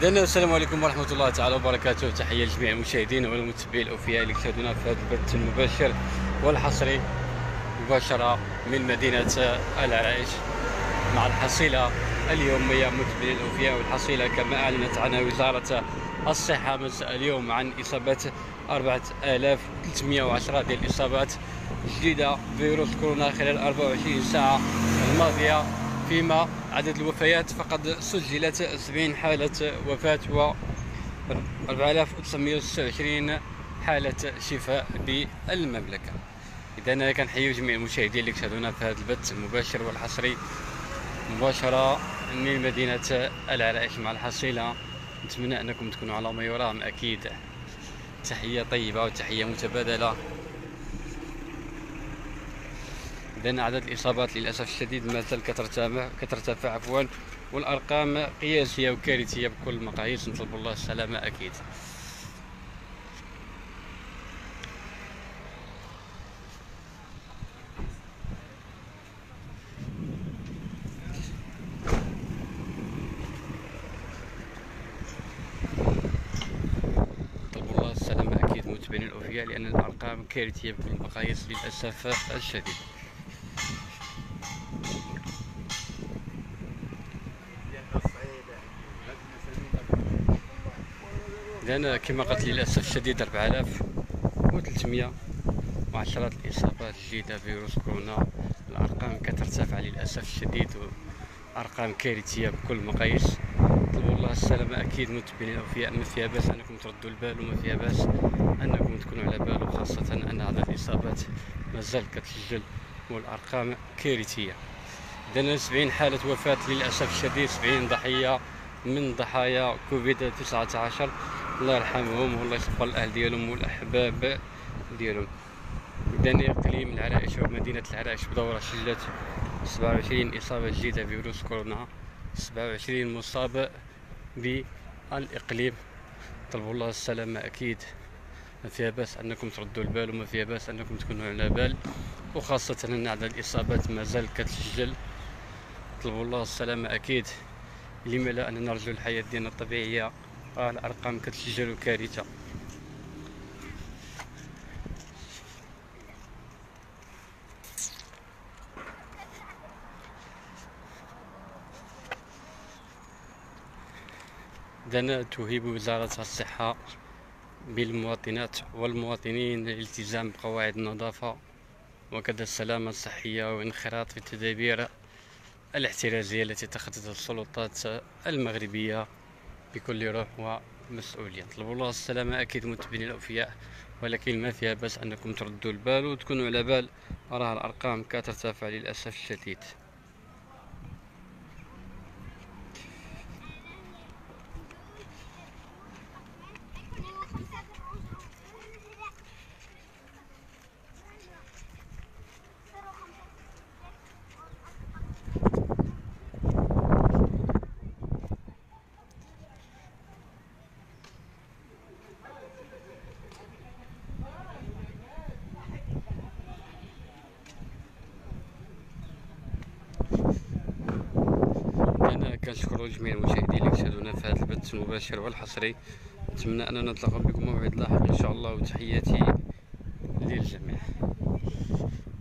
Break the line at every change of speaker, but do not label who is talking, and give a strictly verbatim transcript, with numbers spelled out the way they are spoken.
إذن السلام عليكم ورحمة الله تعالى وبركاته. تحية لجميع المشاهدين والمتابعين الأوفياء اللي كيشاهدونا في هذا البث المباشر والحصري مباشرة من مدينة العرائش مع الحصيلة اليومية. متابعين الأوفياء، والحصيلة كما أعلنت عنها وزارة الصحة مساء اليوم عن إصابة أربعة آلاف وثلاثمائة وعشرة ديال الإصابات جديدة بفيروس كورونا خلال أربعة وعشرين ساعة الماضية، فيما عدد الوفيات فقد سجلت سبعين حالة وفاة و أربعة آلاف وتسعمائة وستة وعشرين حالة شفاء بالمملكة. إذا كنحيو جميع المشاهدين اللي كيشاهدونا في هذا البث المباشر والحصري مباشرة من مدينة العرائش مع الحصيلة. نتمنى أنكم تكونوا على ما يرام أكيد. تحية طيبة وتحية متبادلة. إذن عدد الإصابات للأسف الشديد ما زال كترتفع كترتفع عفوا، والأرقام قياسية وكارثية بكل المقاييس. نطلب الله السلامة أكيد. نطلب الله السلامة أكيد متابعين الأوفياء، لأن الأرقام كارثية بكل المقاييس للأسف الشديد. لأن كما قلت للأسف الشديد أربعة آلاف وثلاثمائة وعشرة الإصابات جديدة بفيروس كورونا. الأرقام كترتفع للأسف الشديد، وأرقام كارثية بكل المقاييس. نطلبوا الله السلامة أكيد متابعين الأوفياء. ما فيها باس أنكم تردوا البال، وما فيها باس أنكم تكونوا على بال، وخاصة أن عدد الإصابات مازال كتسجل والأرقام كارثية. إذن سبعين حالة وفاة للأسف الشديد، سبعين ضحية من ضحايا كوفيد تسعة عشر. الله يرحمهم والله يصبر الأهل ديالهم والأحباب ديالهم. إذن إقليم العرائش ومدينة العرائش بدورة سجلت سبعة وعشرين إصابة جديدة بفيروس كورونا، سبعة وعشرين مصاب بالإقليم. طلبوا الله السلامة أكيد. ما فيها باس أنكم تردوا البال، وما فيها باس أنكم تكونوا على بال، وخاصة أن عدد الإصابات مازال كتسجل. طلبوا الله السلامة أكيد. لما لا أننا نرجو الحياة ديالنا الطبيعية، راه الأرقام كتسجل كارثة. إذن توهب وزارة الصحة بالمواطنات والمواطنين الالتزام بقواعد النظافة وكذا السلامة الصحية، وانخراط في التدابير الاحترازية التي اتخذتها السلطات المغربية بكل روح ومسؤولية. طلبوا الله السلامة أكيد متابعين الأوفياء، ولكن ما فيها بس أنكم تردوا البال وتكونوا على بال، راه الأرقام كترتفع للأسف الشديد. أنا كنشكر جميع المشاهدين اللي كيشاهدونا في هذا البث المباشر والحصري. نتمنى أننا نتلاقى بكم موعد لاحق إن شاء الله، وتحياتي للجميع.